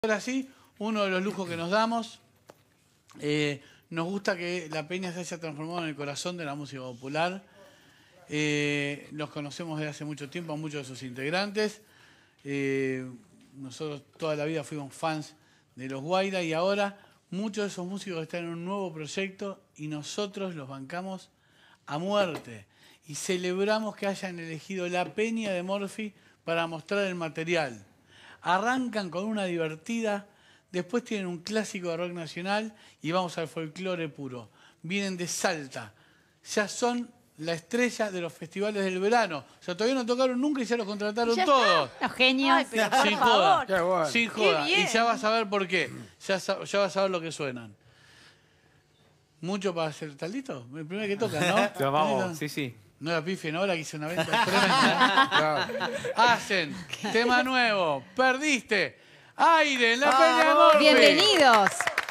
Ahora sí, uno de los lujos que nos damos, nos gusta que la Peña se haya transformado en el corazón de la música popular. Los conocemos desde hace mucho tiempo a muchos de sus integrantes. Nosotros toda la vida fuimos fans de los Guaira y ahora muchos de esos músicos están en un nuevo proyecto y nosotros los bancamos a muerte. Y celebramos que hayan elegido la Peña de Morphy para mostrar el material. Arrancan con una divertida, después tienen un clásico de rock nacional y vamos al folclore puro. Vienen de Salta, ya son la estrella de los festivales del verano. O sea, todavía no tocaron nunca y ya los contrataron todos. Los genios. Ay, pero por Sin favor. joda, bueno. sin joda. Qué bien. Y ya vas a ver por qué. Ya vas a ver lo que suenan. Mucho para hacer. ¿Estás listo? El primero que toca, ¿no? Pero vamos, sí, sí. No la pifien ahora que hice una venta tremenda. Claro. Hacen tema nuevo. Perdiste. Aire en la Peña de Morphy. Bienvenidos.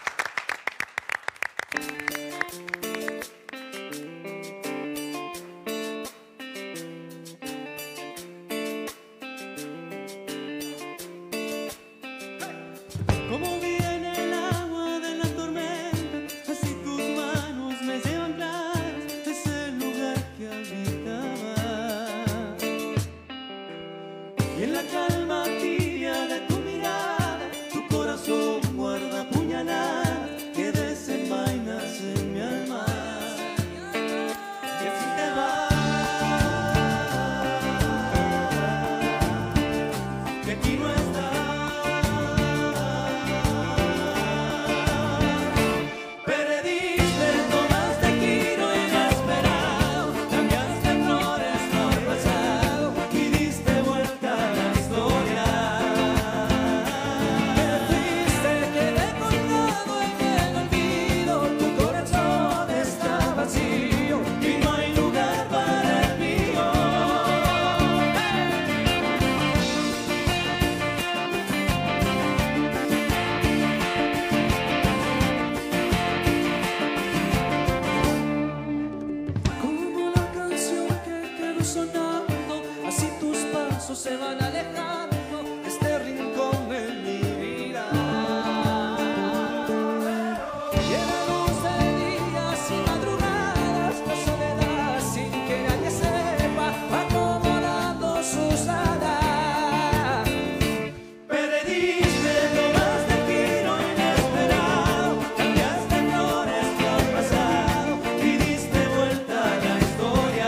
Como viene el agua de la tormenta, así tus manos me llevan claras de ese lugar que habitaba. Y en la calma tibia de tu mirada, tu corazón guarda puñaladas que desenvainas en mi alma. Y así te vas, que aquí no estás. Se van alejando de este rincón de mi vida. Y en la luz de días y madrugadas, la soledad sin que nadie sepa, acomodando sus alas. Perdiste lo más del giro inesperado, cambiaste flores por pasado y diste vuelta a la historia.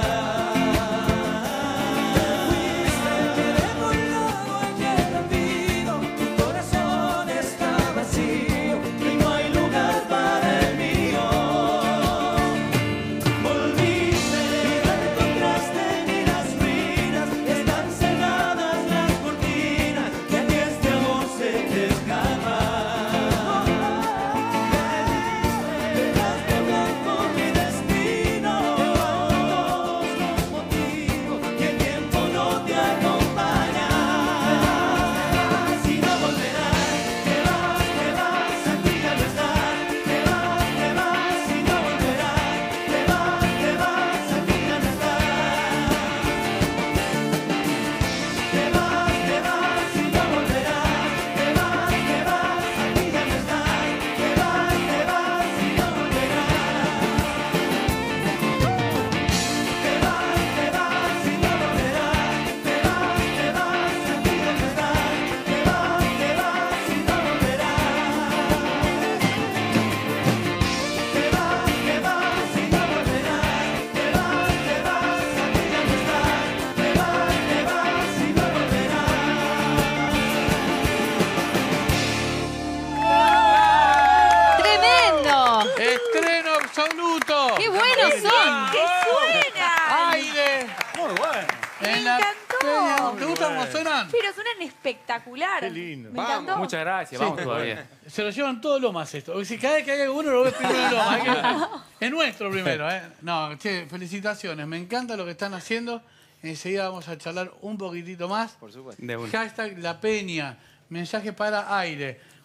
Estreno absoluto. ¡Qué buenos son! ¡Qué suena! Aire. Muy bueno. Me En la encantó. Peña. ¿Te gusta cómo suenan? Pero suenan espectacular. Qué lindo. Me encantó. Muchas gracias, Sí. vamos todavía. Se lo llevan todos Lomas esto. O sea, cada vez que hay alguno lo ves primero en Lomas. Es nuestro primero, ¿eh? No, che, felicitaciones. Me encanta lo que están haciendo. Enseguida vamos a charlar un poquitito más. Por supuesto. De una. Hashtag La Peña. Mensaje para Aire.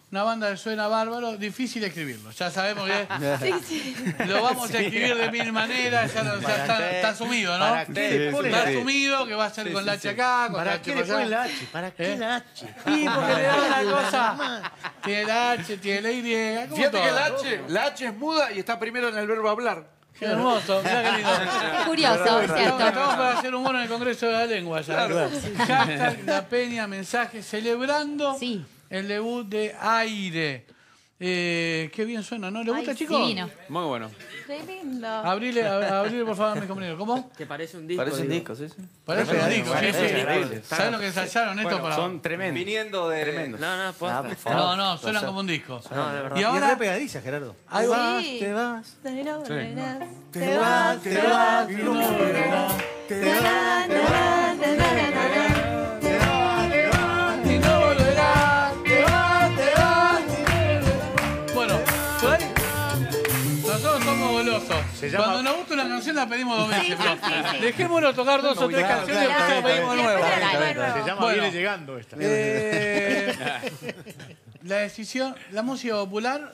una banda que suena bárbaro, difícil escribirlo. Ya sabemos que Sí, sí. lo vamos a escribir de mil maneras, ya está asumido, ¿no? ¿Para qué? Está asumido que va a ser con la H acá, con la ¿Para H qué por le ponen allá. la H? ¿Para qué la H? Y porque le da una cosa. Tiene la H, tiene la Y. como Fíjate que todo. la H es muda y está primero en el verbo hablar. Qué hermoso, mirá qué lindo. Curioso, es cierto. Estamos para hacer humor en el Congreso de la Lengua ya. Hashtag La Peña, mensaje celebrando Sí. el debut de Aire. Qué bien suena, ¿no? ¿Le gusta, Ay, chicos? divino. Muy bueno. Qué lindo. Abrile, por favor, a mi compañero. ¿Cómo? Que parece un disco. Parece un digo. disco, sí, sí. Parece un disco, sí, parece sí. increíble. ¿Saben lo que ensayaron esto para...? Son tremendos. Viniendo de... Tremendos. No, posta. por favor. No, no, suenan como un disco. No, de verdad. Y Y es ahora... re pegadiza, Gerardo. Ahí va. Sí. Te vas. Te vas, Te vas, y no volverás. Y no volverás. Te vas, Bueno, por ahí, nosotros somos golosos. Se llama- Cuando nos gusta una canción la pedimos 2 veces. pero dejémonos tocar 2 o 3 canciones y después la pedimos de nuevo. Se llama Bueno. Viene Llegando esta. La decisión, la música popular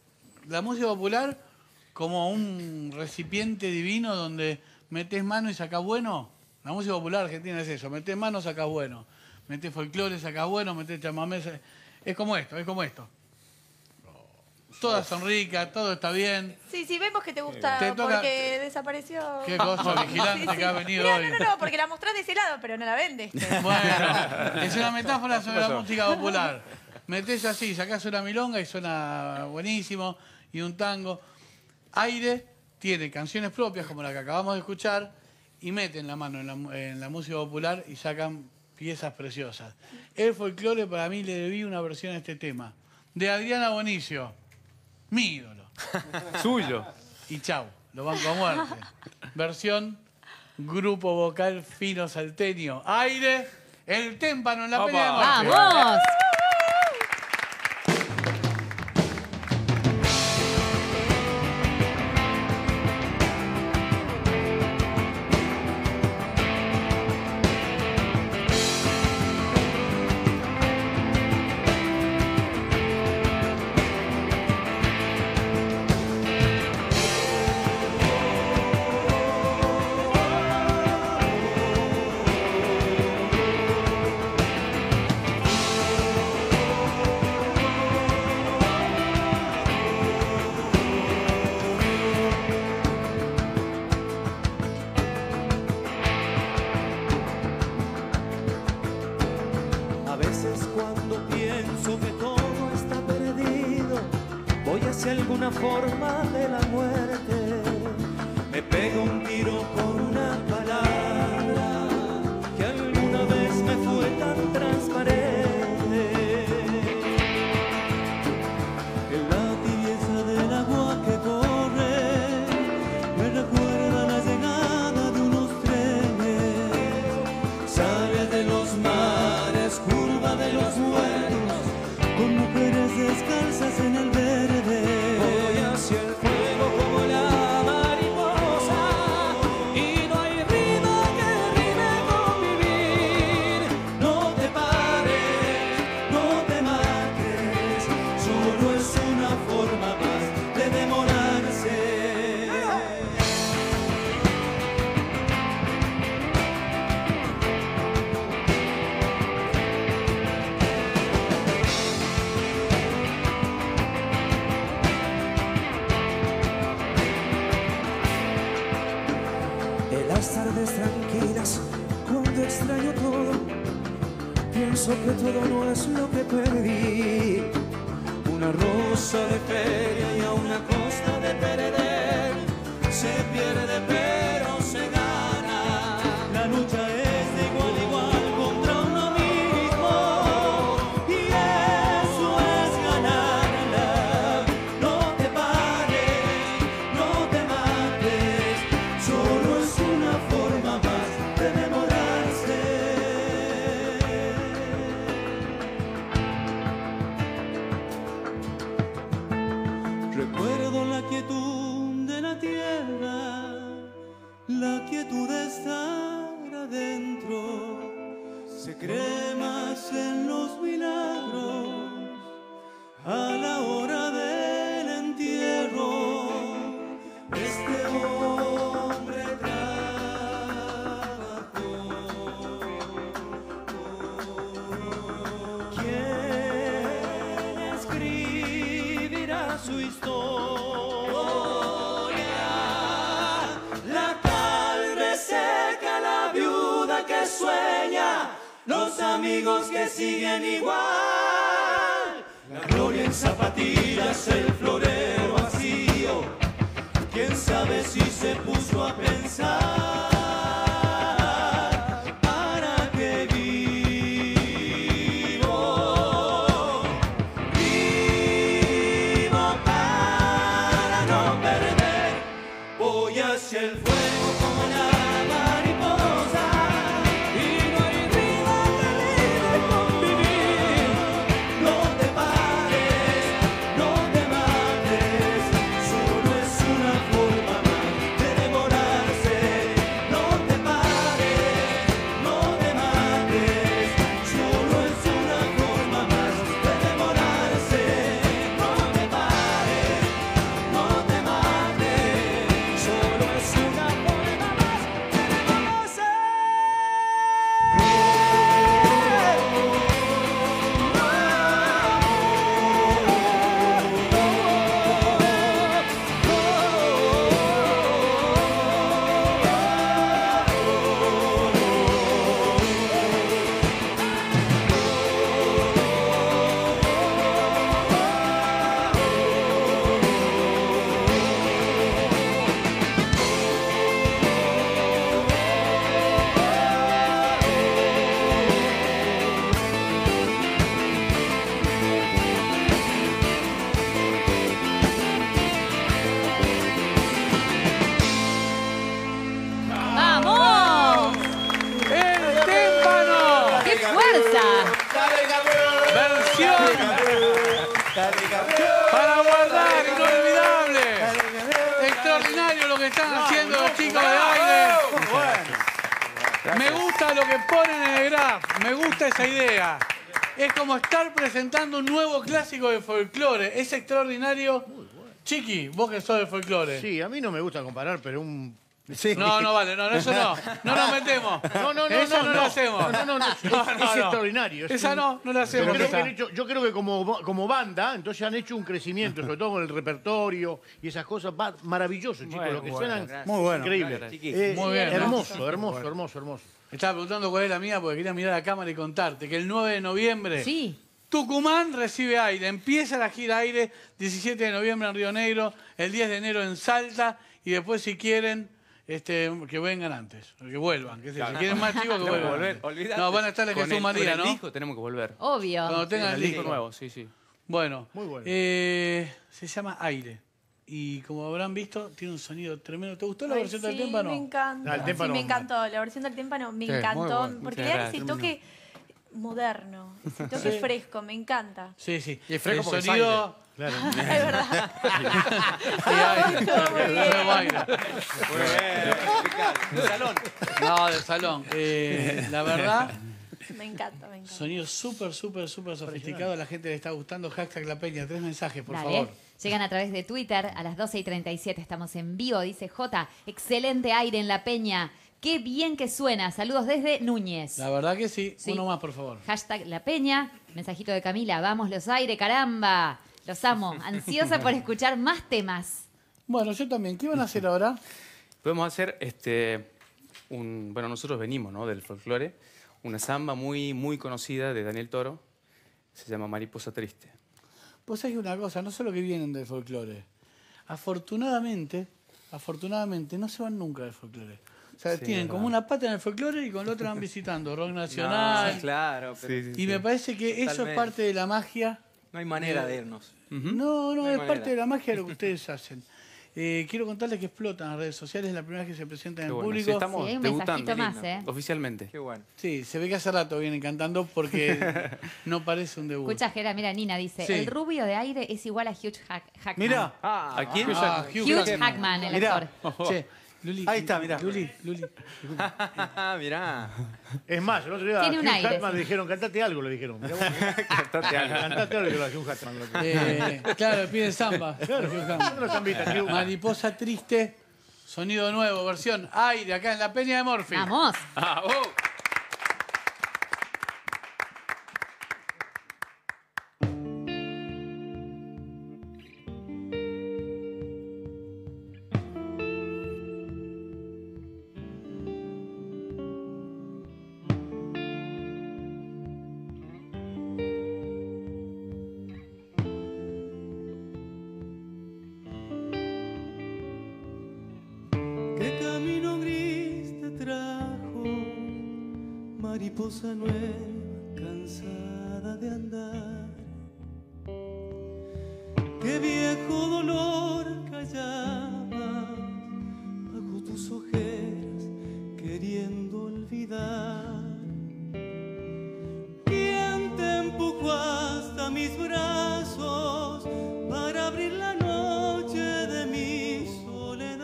como un recipiente divino donde metés mano y sacás bueno. La música popular argentina es eso, metés mano, sacás bueno. Metés folclore, sacás bueno, metés chamamé. Es como esto, es como esto. Todas son ricas, todo está bien. Sí, sí, vemos que te gusta Te toca- porque desapareció. Qué cosa vigilante que ha venido Mirá, hoy. no, porque la mostrás de ese lado, pero no la vendes. Bueno, es una metáfora sobre la música popular. Metés así, sacás una milonga y suena buenísimo, y un tango. Aire tiene canciones propias, como la que acabamos de escuchar, y meten la mano en la música popular y sacan piezas preciosas. El folclore, para mí, le debí una versión a este tema, de Adriana Bonicio, mi ídolo. Suyo. Y chau, lo banco a muerte. Versión grupo vocal fino salteño. Aire, el témpano en la pelea de muerte. ¡Vamos! A veces cuando pienso que todo está perdido, voy hacia alguna forma de la muerte. Me pego un tiro con una palabra que alguna vez me fue tan transparente. En la tibieza del agua que corre, me recuerda la llegada de unos trenes. Sale de los mares, curva de los buenos, con mujeres descalzas en el verde. Voy hacia el fuego como la mariposa, y no hay vida que rime con vivir. No te pares, no te mates, solo es una forma más de demorarse. En las tardes tranquilas, cuando extraño todo, pienso que todo no es lo que perdí. Una rosa de feria y a una costa de perder, se pierde pero se gana. La lucha es de igual a igual contra uno mismo, y eso es ganarla. No te pares, no te mates, solo es una forma más de demorarse. Recuerdo la quietud de la tierra contar su historia. La cal reseca, la viuda que sueña, los amigos que siguen igual. La gloria en zapatillas, el florero vacío. Quién sabe si se puso a pensar. ¿Para qué vivo? Vivo para no perder. Voy hacia el fuego como la mariposa. Y no hay vida que libre convivir. No te pares, no te mates. Solo es una forma más de demorarse. No te pares, no te mates. Solo es una forma más de demorarse. No te pares, no te mates. Solo es una forma más de demorarse. ¡Vamos! ¡El tímpano! ¡Qué fuerza! Versión para guardar, inolvidable. Extraordinario lo que están haciendo los chicos de aire. Me gusta lo que ponen en el graph, me gusta esa idea. Es como estar presentando un nuevo clásico de folclore. Es extraordinario. Chiqui, vos que sos de folclore. Sí, a mí no me gusta comparar, pero un... No, no vale, no, eso no. No nos metemos. Eso no lo hacemos. Es extraordinario. Esa no la hacemos. Yo creo, esa. que han hecho- yo creo que como banda, entonces han hecho un crecimiento, sobre todo con el repertorio y esas cosas. Va maravilloso, chicos. Bueno, lo que bueno, suenan gracias. Muy bueno. increíble. Gracias. Muy bien, ¿no? Hermoso, hermoso, hermoso, hermoso. Estaba preguntando cuál es la mía porque quería mirar a la cámara y contarte que el 9 de noviembre Sí. Tucumán recibe aire. Empieza la gira aire 17 de noviembre en Río Negro, el 10 de enero en Salta y después si quieren que vengan antes, que vuelvan. Que si quieren más chicos que Tenemos que vuelvan. volver, olvídate. No, van a estar en Con Jesús María, con el ¿no? disco tenemos que volver. Obvio. Cuando tengan Con el el disco disco. nuevo, sí, sí. Bueno, Muy bueno. Se llama Aire. Y como habrán visto, tiene un sonido tremendo. ¿Te gustó la Ay, versión del sí, tímpano? me encanta. Ah, el tímpano. Sí, me encantó. La versión del tímpano me Sí, muy encantó. bueno. Porque Muchas le da ese gracias. toque moderno, ese toque Sí. fresco, me encanta. Sí, sí. Y es fresco el porque es sonido... Claro. Es verdad. Sí, aire. Todo muy bien. Nuevo aire. Muy bien. De salón. No, del salón. La verdad, Me encanta, me encanta. sonido súper sofisticado. A la gente le está gustando. Hashtag La Peña. 3 mensajes, por Dale. favor. Llegan a través de Twitter a las 12:37. Estamos en vivo. Dice J. Excelente aire en La Peña. Qué bien que suena. Saludos desde Núñez. La verdad que sí. Sí. Uno más, por favor. Hashtag La Peña. Mensajito de Camila. Vamos los aire, caramba. Los amo. Ansiosa por escuchar más temas. Bueno, yo también. ¿Qué van a hacer ahora? Podemos hacer bueno, nosotros venimos, ¿no? Del folclore, una samba muy conocida de Daniel Toro, se llama Mariposa Triste. Pues hay una cosa, no solo que vienen del folclore. Afortunadamente, no se van nunca del folclore. O sea, Sí, tienen verdad. como una pata en el folclore y con la otra van visitando rock nacional. No, claro, pero Sí, sí, Y sí. me parece que eso es Totalmente. parte de la magia. no hay manera de irnos. No, No hay es manera. parte de la magia de lo que ustedes hacen. Quiero contarles que explotan las redes sociales, es la primera vez que se presentan en Qué bueno. público. Sí, estamos Sí, un debutando mensajito más, ¿eh? oficialmente. Qué bueno. Sí, se ve que hace rato vienen cantando porque no parece un debut. Escucha, Jera, mira, Nina dice, Sí. el rubio de aire es igual a Hugh Jackman. Mira, ¿A quién? Hugh Jackman, el Mirá. actor. Che, Luli. Ahí está, mirá. Luli. Mirá. Es más, el otro día Tiene a un Hugh aire, Jackman sí. le dijeron, cantate algo, le dijeron. Mirá vos, Cantate algo. cantate algo, le dijo Hugh Jackman. Claro, piden samba. ¿Dónde los han visto? Hugh? Mariposa triste, sonido nuevo, versión aire, acá en la Peña de Morphy. Vamos. Ah, oh. mariposa nueva, cansada de andar. Qué viejo dolor callaba bajo tus ojeras, queriendo olvidar. ¿Quién te empujó hasta mis brazos para abrir la noche de mi soledad?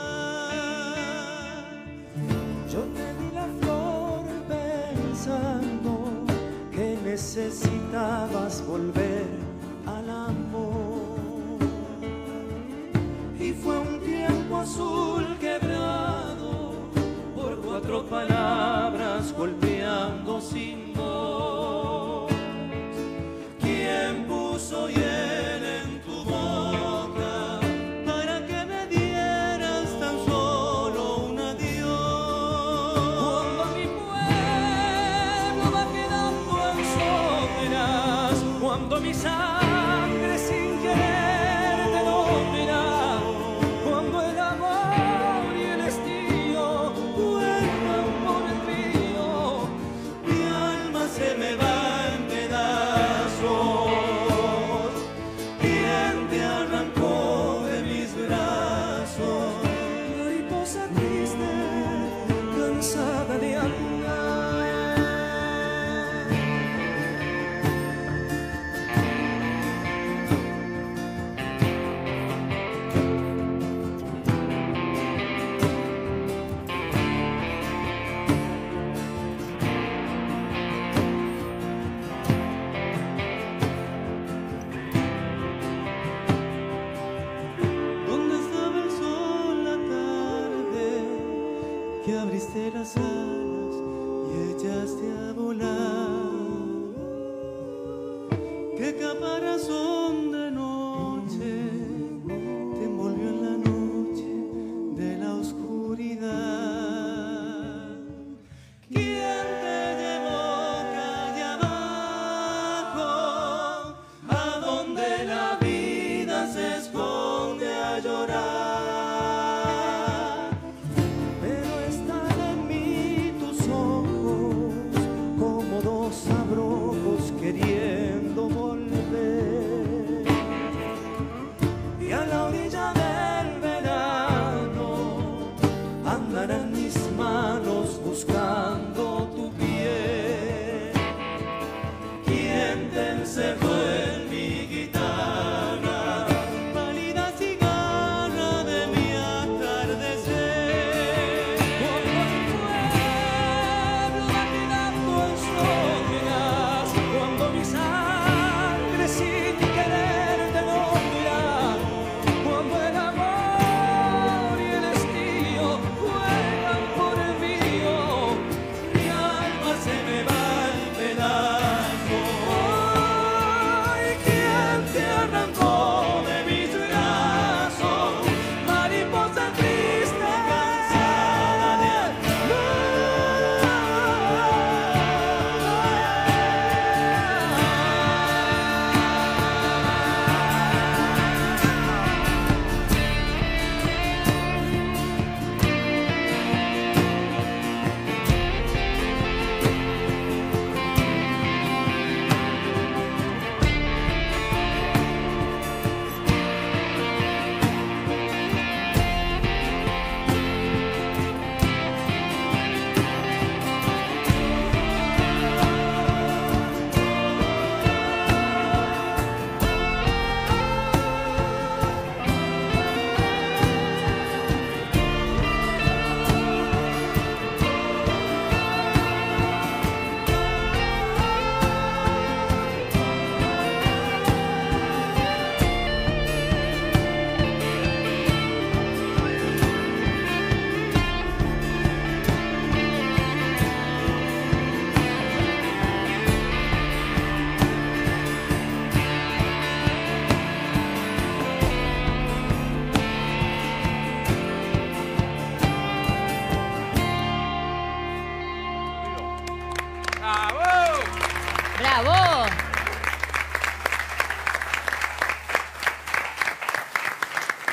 Yo te di la flor pensando que necesitabas volver al amor, y fue un tiempo azul quebrado por 4 palabras golpeando sin voz. ¿Quién puso hiel en tu boca para que me dieras tan solo un adiós? Cuando mi pueblo va quedando en sombras, cuando mi sangre sin querer te domina, cuando el amor y el estío vuelvan por el río, mi alma se me va en pedazos. ¿Quién te arrancó de mis brazos? Mariposa triste, cansada de andar. ¿Dónde estaba el sol la tarde que abriste las alas y echaste a volar? ¿Qué caparazón de noche te envolvió en la noche de la oscuridad? ¿Quién te llevó calle abajo, a donde la vida se esconde a llorar? Pero están en mí tus ojos como 2 abrojos queriendo volver, y a la orilla del verano andarán mis manos buscando tu piel. ¿Quién te encerró en mi guitarra, pálida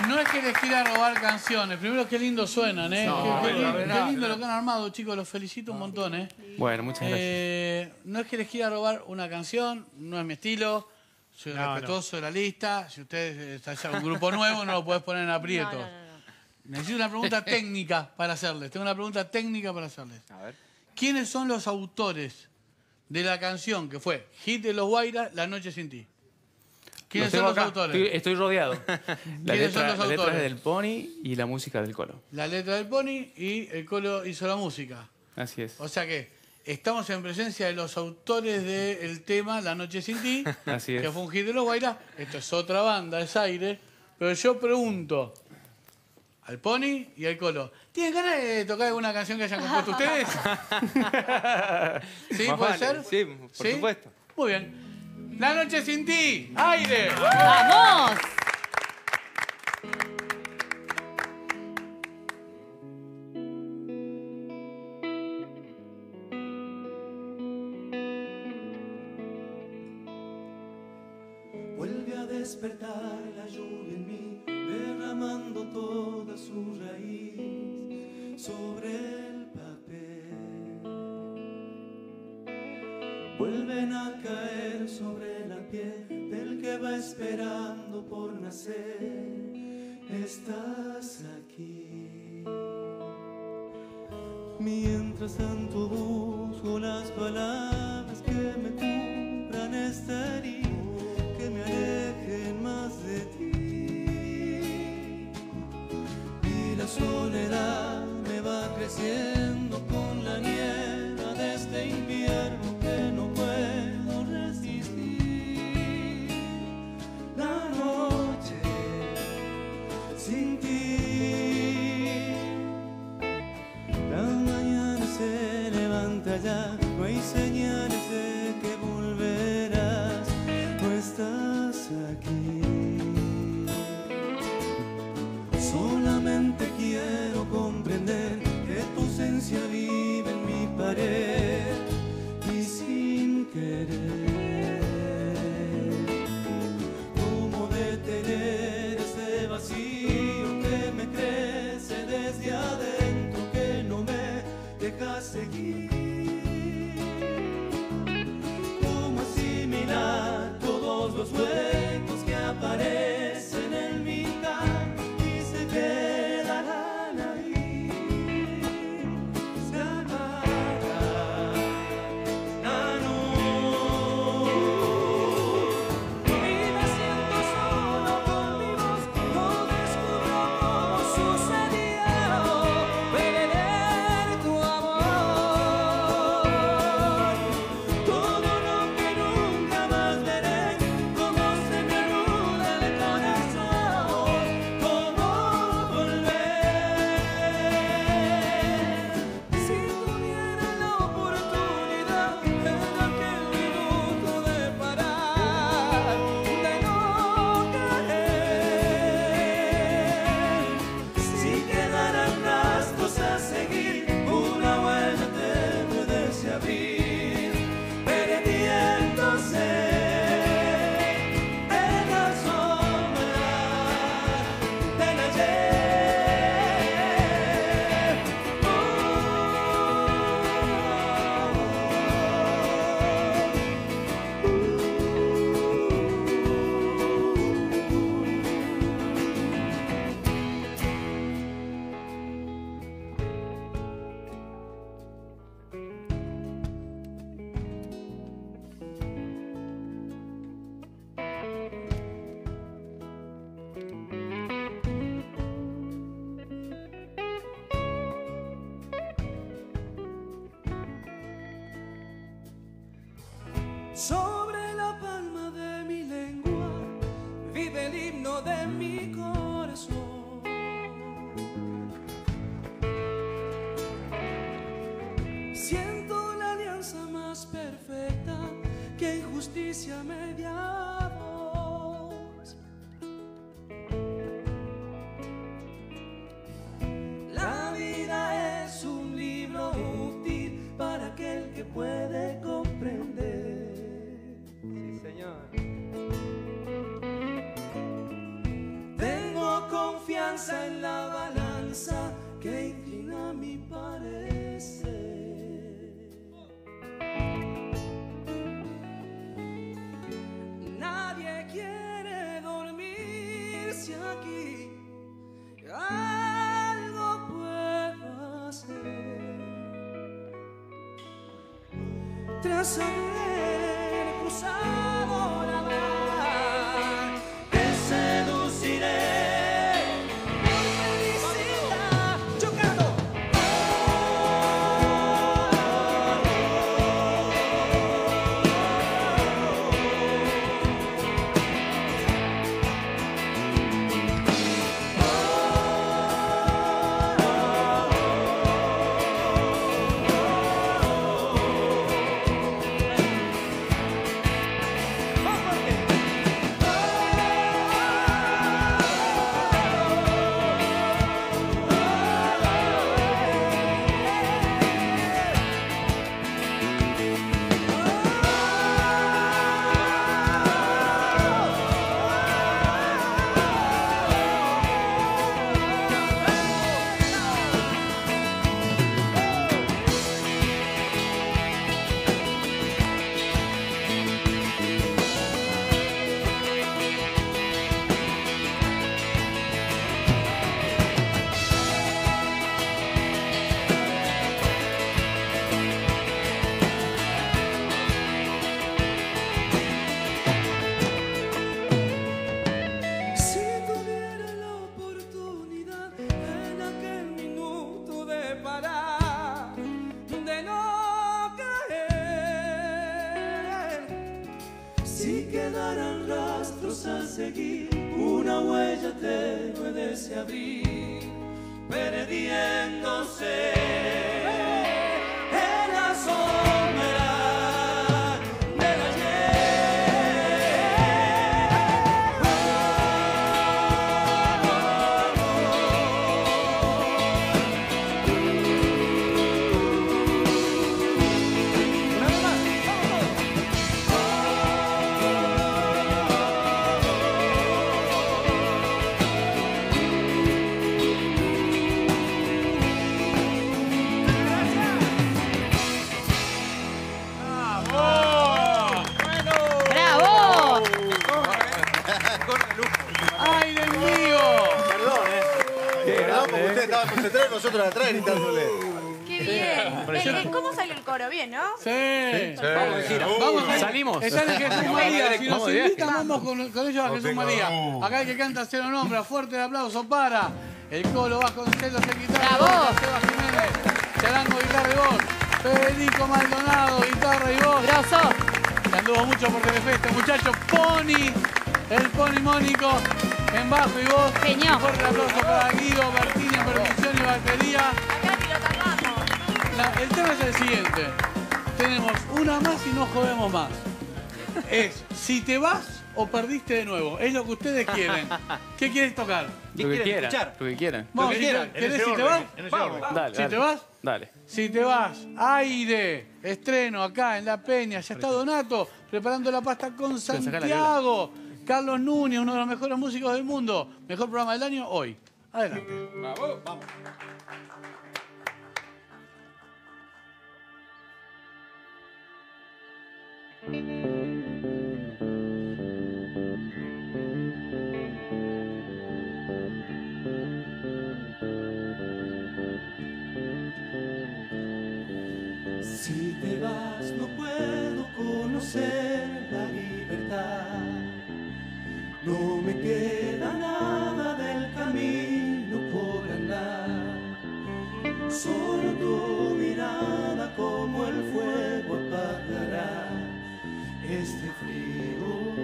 No es que les quiera robar canciones. Primero, qué lindo suenan, ¿eh? Qué lindo lo que han armado, chicos. Los felicito un montón, ¿eh? Bueno, muchas gracias. No es que les quiera robar una canción, no es mi estilo. Soy respetuoso de la lista. Si ustedes están un grupo nuevo, no lo puedes poner en aprietos. No. Necesito una pregunta técnica para hacerles. Tengo una pregunta técnica para hacerles. A ver. ¿Quiénes son los autores de la canción que fue hit de los Guaira, La Noche Sin Ti? ¿Quiénes son los autores? Estoy rodeado. La ¿Quiénes son los letra es autores? del Pony y la música del Colo. La letra del Pony y el Colo hizo la música. Así es. O sea que estamos en presencia de los autores del tema La Noche Sin Ti, Así es. que fue un hit de los Guaira. Esto es otra banda, es Aire. Pero yo pregunto al Pony y al Colo, ¿tienen ganas de tocar alguna canción que hayan compuesto ustedes? ¿Sí? Más ¿Puede vale. ser? Sí, por supuesto. Muy bien. La Noche Sin Ti, Aire. ¡Vamos! Vuelve a despertar la lluvia en mí, derramando toda su raíz sobre el papel. Vuelven a caer sobre la piel del que va esperando por nacer. Estás aquí. Mientras tanto busco las palabras que me cubran esta herida, que me alejen más de ti. Y la soledad me va creciendo con la niebla de este invierno que no puedo resistir. La noche sin ti. La mañana se levanta ya, no hay señales de que volverás. No estás aquí. Solamente quiero comprender que tu ausencia vive en mi pared y sin querer. ¿Cómo detener ese vacío que me crece desde adentro, que no me deja seguir? ¿Cómo asimilar todos los huecos que aparecen en mi cara y se quedarán ahí? Se apaga la luz y me siento solo con mi voz. No descubro cómo sucedió perder tu amor. Todo lo que nunca más veré, cómo se me anuda el corazón, cómo volver. Si tuviera la oportunidad en aquel minuto de parar, de no caer, si quedaran rastros a seguir, una huella te puedes abrir, perdiéndose en la sombra del ayer. Sobre la palma de mi lengua vive el himno de mi corazón. Siento la alianza más perfecta que injusticia media voz. La vida es un libro útil para aquel que puede comprender. Sí, señor. Tengo confianza esperanza en la balanza que inclina mi parecer. Nadie quiere dormirse aquí, algo puedo hacer. Tras haber cruzado la mar, te seduciré por felicidad. Yo canto. Si quedaran rastros a seguir, una huella tenue de ese abril, perdiéndose en la sombra del ¡Ay, Dios mío! Perdón, porque usted estaba concentrado y nosotros atrás gritándole. ¡Qué bien! ¿Cómo salió el coro? ¿Bien, no? Sí. Vamos, salimos. Están en Jesús María. Si nos Vamos de viaje. invitan, vamos con ellos a Jesús María. Acá el que canta se lo nombra. Fuerte el aplauso para el coro Vasconcelos en guitarra. ¡Bravo! Seba Jiménez, charango, guitarra y voz. Federico Maldonado, guitarra y voz. Grosso. Que anduvo mucho por Telefeste, muchachos. Pony, el Pony Mónico en bajo y voz. Genio. Un fuerte aplauso para Guido Bertini en percusión y batería. Acá pilotamos. El tema es el siguiente. Tenemos una más y no jodemos más. Es si te vas o perdiste de nuevo. Es lo que ustedes quieren. ¿Qué quieres tocar? Lo que quieran. Lo que quieran. Vamos, ¿querés si te vas? Dale, ¿Si te vas? Dale. Si te vas, aire, estreno acá en La Peña, ya está Donato preparando la pasta con Santiago. Carlos Núñez, uno de los mejores músicos del mundo. Mejor programa del año hoy. Adelante. Bravo. Vamos. Si te vas no puedo conocer la libertad. No me queda nada del camino por andar. Solo tu mirada como el fuego apagará este frío.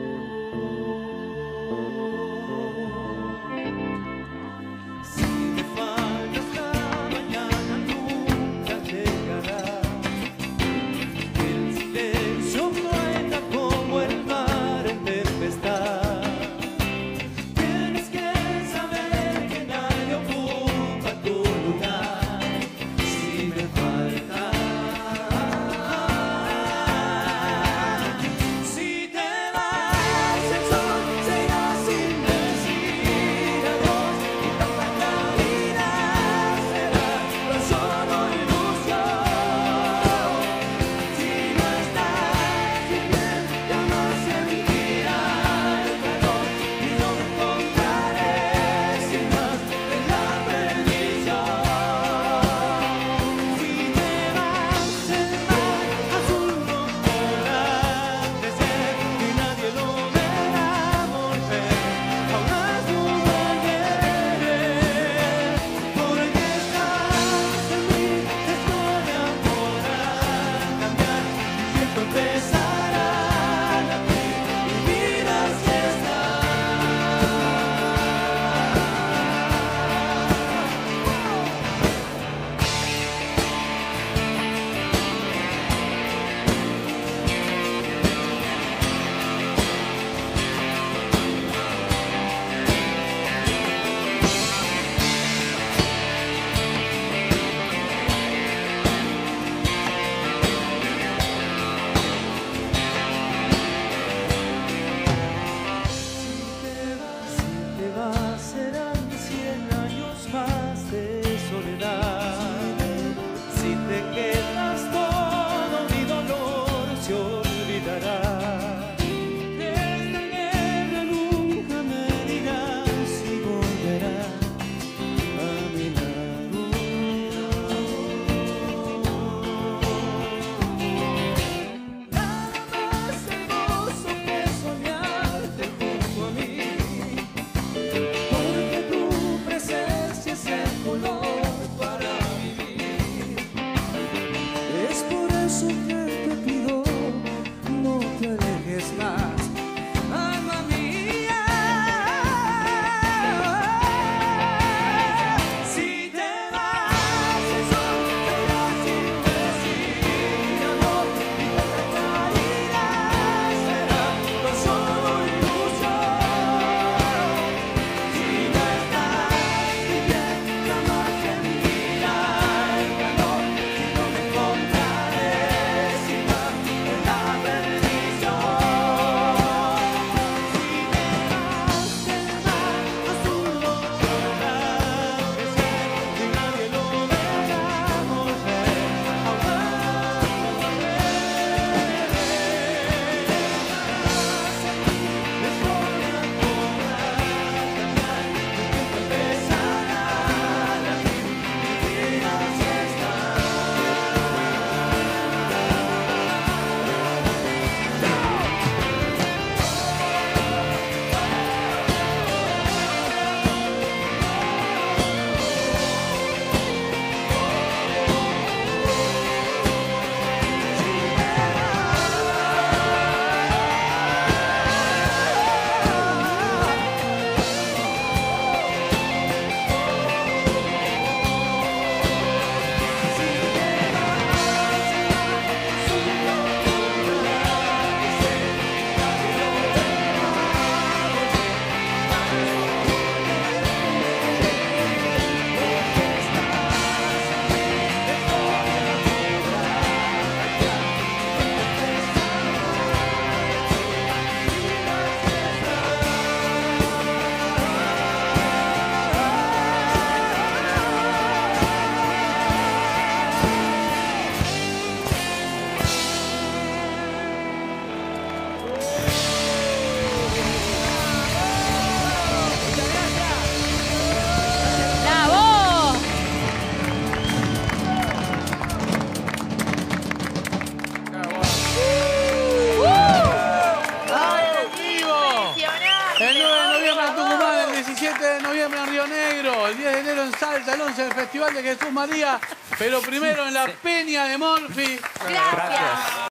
Si me faltas la mañana nunca llegará. El silencio truena como el mar en tempestad. Tienes que saber que nadie ocupa tu lugar. Si me faltas, si te Excelente. El 9 de noviembre en Tucumán, el 17 de noviembre en Río Negro, el 10 de enero en Salta, el 11 en el Festival de Jesús María, pero primero en la Peña de Morphy. Gracias.